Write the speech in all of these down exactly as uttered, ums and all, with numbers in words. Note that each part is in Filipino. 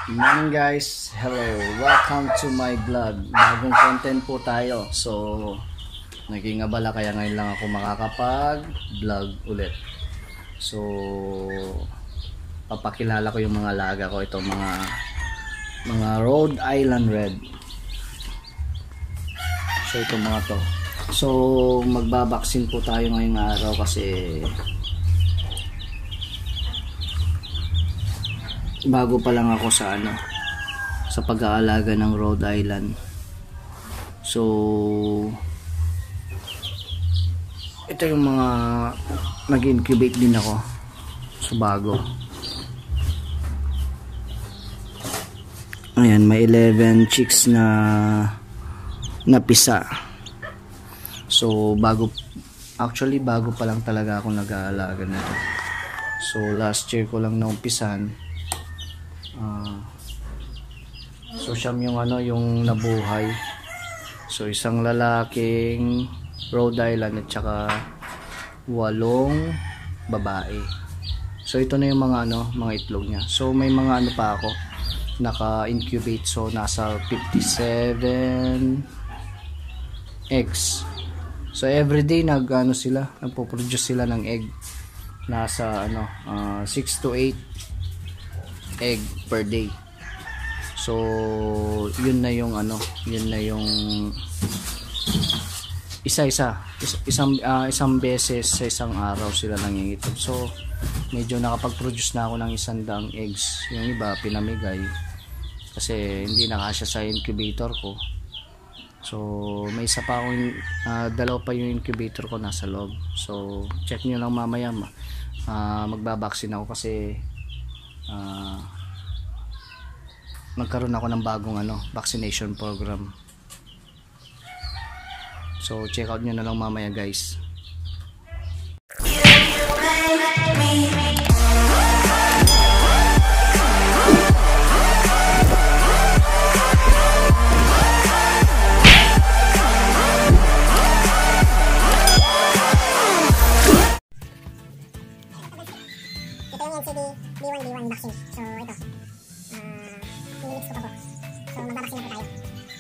Good morning guys, hello, welcome to my vlog. Bagong content po tayo. So naging abala kaya ngayon lang ako makakapag vlog ulit. So papakilala ko yung mga alaga ko. Ito mga mga Rhode Island Red. So ito mga to. So magbabaksin po tayo ngayong araw kasi bago pa lang ako sa ano sa pag-aalaga ng Rhode Island. So ito yung mga nag-incubate din ako sa bago. Ayan, may eleven chicks na napisa. So bago, actually bago pa lang talaga ako nag-aalaga nito. So last year ko lang naumpisan. Uh, so siyam yung ano yung nabuhay. So isang lalaking Rhode Island at saka walong babae. So ito na yung mga ano mga itlog niya. So may mga ano pa ako naka-incubate, so nasa fifty-seven eggs. So everyday nag ano sila, nagpo-produce sila ng egg. Nasa ano uh, six to eight egg per day. So yun na yung ano yun na yung isa-isa is, isang uh, isang beses sa isang araw sila nangingitlog. So medyo nakapag-produce na ako ng isang daang eggs. Yung iba pinamigay kasi hindi nakasya sa incubator ko. So may isa pa akong uh, dalawa pa yung incubator ko nasa loob. So check nyo lang mamaya, uh, magbabaksin ako kasi Uh, nagkaroon ako ng bagong ano vaccination program. So check out nyo na lang mamaya guys. B one B one vaccine. So ito. Ah, uh, minutes ko pa po. So magbabaksin na po tayo.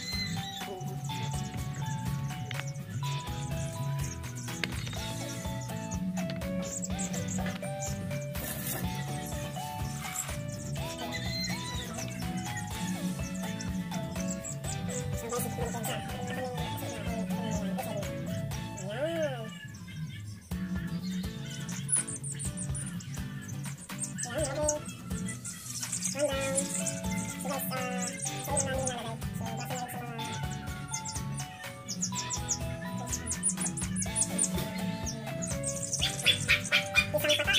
So guys, ito po sa. One down. So guys, uh, so yung namin nilalagay. So basta na rin sa mga isang patak.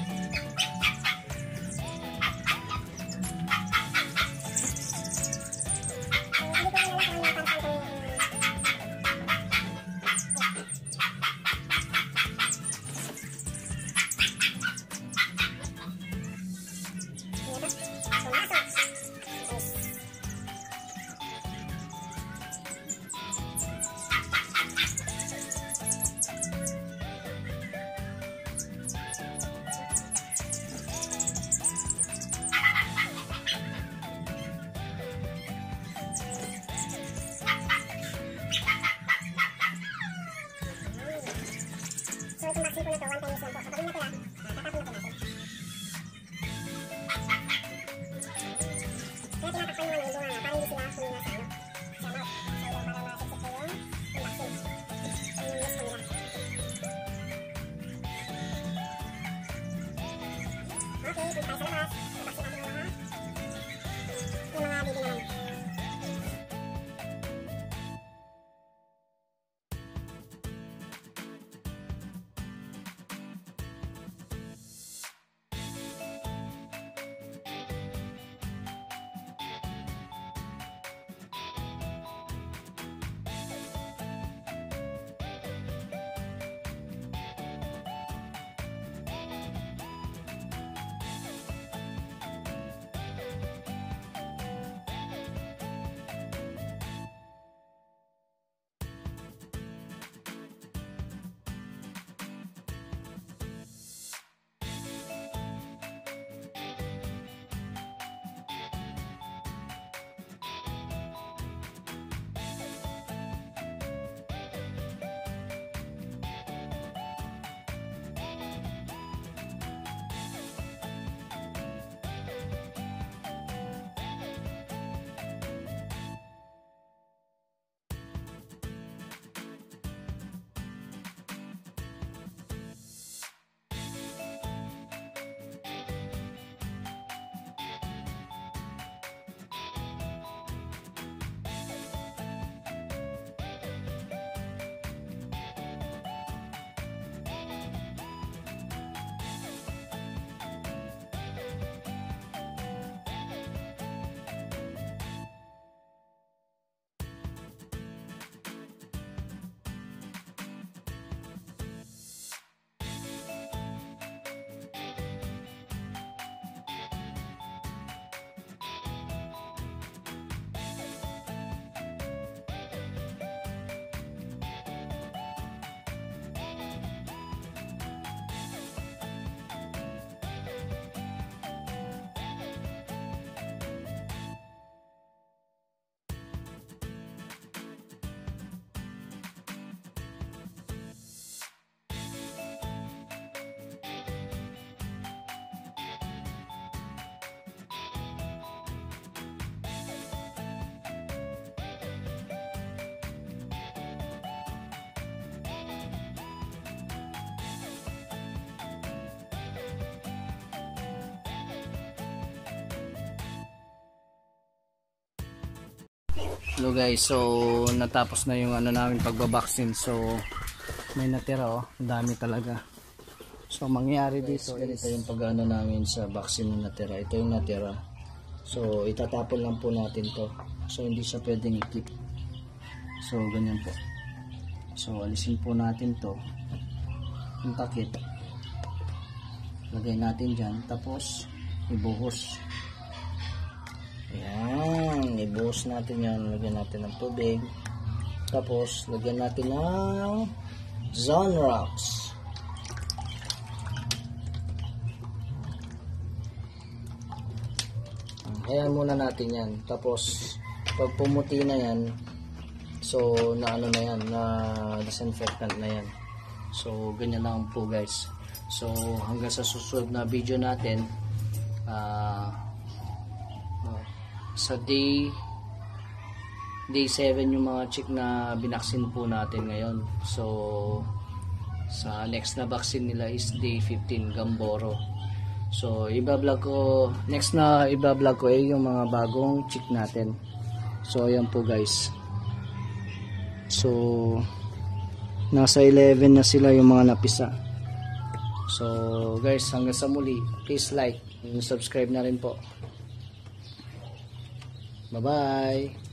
So itong vaccine po na to, one time use lang po. Kapag natira, uh, tatapon na po natin. Kaya tinatakpan naman yung bunga para hindi sila humina sa ano, sa mouth. So yun, para masipsip po yung, yung vaccine. So yung use po nila. Okay, punta tayo sa labas. Vaccine natin yung mga yung mga baby naman. Hello guys, so natapos na yung ano namin pagbabaksin. So may natira oh, ang dami talaga. So mangyayari dito, ito yung pag-ano namin sa vaccine na natira. Ito yung natira. So itatapon lang po natin to. So hindi siya pwedeng i-keep. So ganyan po. So alisin po natin to. Yung takip. Lagay natin dyan. Tapos ibuhos. Ayan, ibuhos natin yan. Lagyan natin ng tubig. Tapos, lagyan natin ng Zone Rocks. Ayan muna natin yan. Tapos, pag pumuti na yan, so, na ano na yan, na disinfectant na yan. So, ganyan lang po guys. So, hanggang sa susunod na video natin, ah, uh, sa day day seven yung mga chick na binaksin po natin ngayon. So sa next na vaccine nila is day fifteen, Gamboro. So iba-vlog ko, next na iba-vlog ko eh yung mga bagong chick natin. So ayan po guys. So nasa eleven na sila yung mga napisa. So guys, hanggang sa muli, please like and subscribe na rin po. Bye-bye!